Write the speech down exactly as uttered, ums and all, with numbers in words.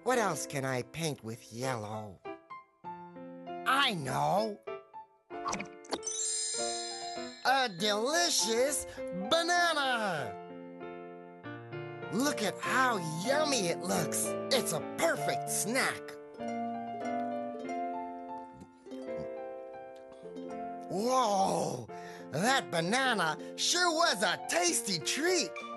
What else can I paint with yellow? I know! A delicious banana! Look at how yummy it looks! It's a perfect snack! Whoa! That banana sure was a tasty treat!